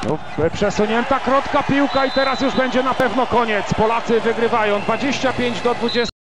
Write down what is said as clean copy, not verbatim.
No, przesunięta krótka piłka i teraz już będzie na pewno koniec. Polacy wygrywają 25-20.